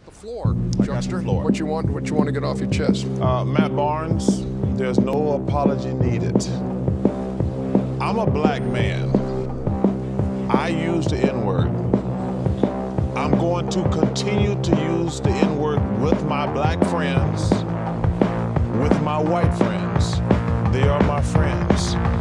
The floor, Jumpster. What you want to get off your chest? Matt Barnes, there's no apology needed. I'm a black man. I use the N-word. I'm going to continue to use the N-word with my black friends, with my white friends. They are my friends.